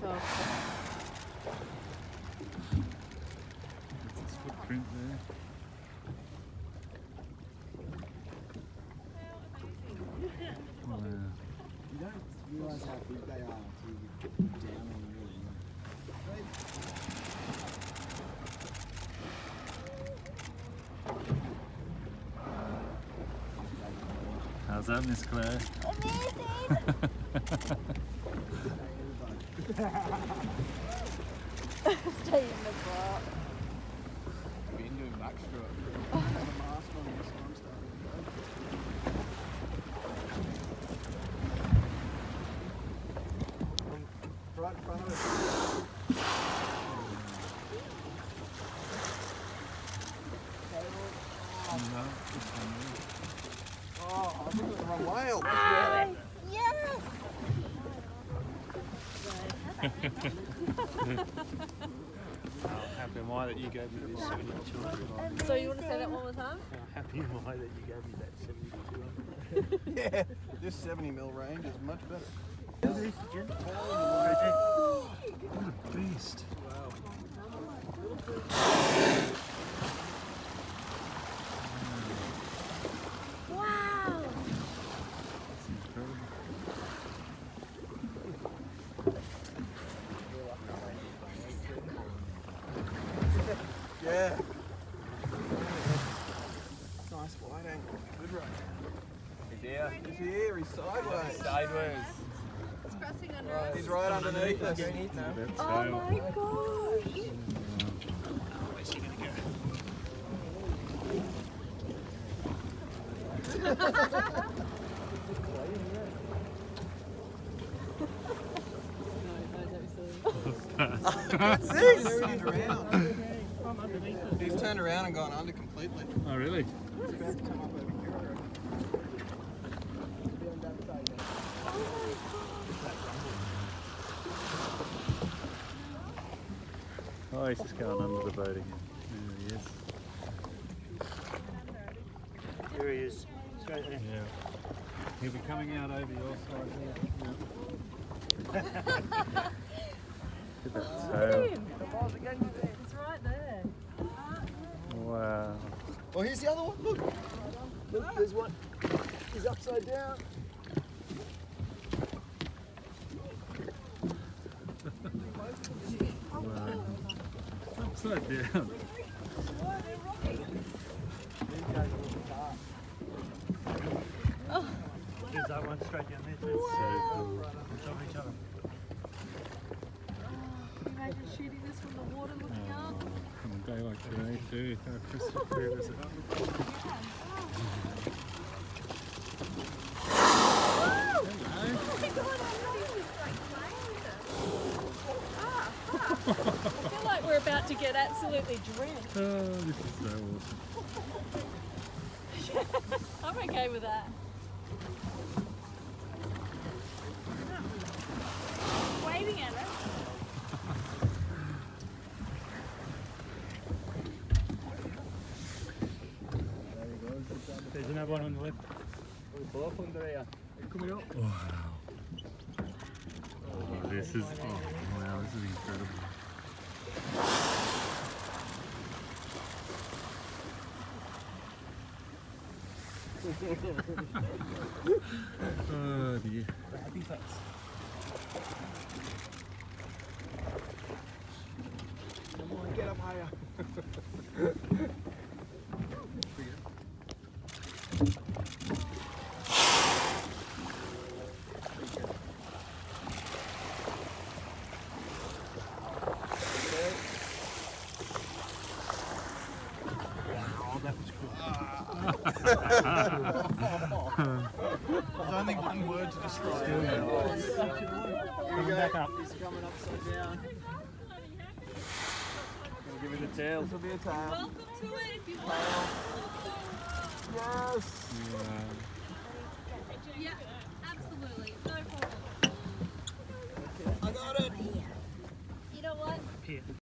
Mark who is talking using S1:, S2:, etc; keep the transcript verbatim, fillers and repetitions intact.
S1: So
S2: That's his footprint there. Wow.
S3: You don't realise how big they are until you get down on them really.
S2: How's that, Miss Claire?
S1: amazing! Stay in the boat.
S3: I've been doing backstroke. I have a mask on this one starting to go. Right in front of us.
S2: No, it's fine.
S3: Oh, I think it was the wrong whale.
S1: Ah, yes!
S4: How happy am I that you gave me this seventy-two hundred?
S1: So you want to say that one more time?
S4: How happy am I that you gave me that seventy-two hundred?
S3: Yeah, this seventy mil range is much better.
S2: What a beast.
S1: Wow!
S2: That's incredible.
S3: Yeah. Nice wide angle. Good right.
S4: He's here.
S3: He's here, he's sideways.
S4: Sideways.
S1: It's pressing under
S3: Right,
S1: us.
S3: he's right underneath us.
S2: Look at that
S1: Oh
S2: tail.
S1: my gosh!
S4: Where's he gonna go?
S3: That's it! He's turned around. He's turned around and gone under completely.
S2: Oh, really?
S3: He's about to come up over here. Be on that side now.
S2: Oh, he's just going under the boat again. There he is.
S4: There he is. Straight there.
S2: Yeah. He'll be coming out over your side here. Yeah. Look at that tail.
S1: It's right there.
S2: Wow.
S3: Oh, here's the other one. Look. Look, there's one. He's upside down.
S2: Wow. Upside down.
S4: There's that one straight down there too.
S2: So cool.
S4: On top of each other.
S1: Can you imagine shooting this from the water looking up?
S2: Oh, on a day like today too, how crystal clear is it?
S1: I feel like we're about to get absolutely drenched.
S2: Oh, this is so awesome.
S1: I'm okay with that. Waving at us.
S4: There's another one on the left.
S2: Wow. Oh, this is, oh wow, this is incredible. Oh dear.
S3: Happy face. Come on, get up higher. There's only one word to describe it.
S4: Coming back up.
S3: He's coming upside down.
S4: Gonna give it a tail.
S3: This will be a tail.
S1: Welcome to it if you want.
S3: Yes!
S2: Wow.
S1: Yeah, absolutely. No problem.
S3: I got it!
S1: You know what?
S4: Here.